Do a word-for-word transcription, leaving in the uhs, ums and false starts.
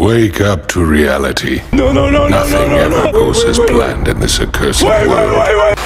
Wake up to reality. No, no, no, Nothing no, no, no, ever no, goes wait, as wait, wait. planned in this accursed Wait, wait, world. wait, wait.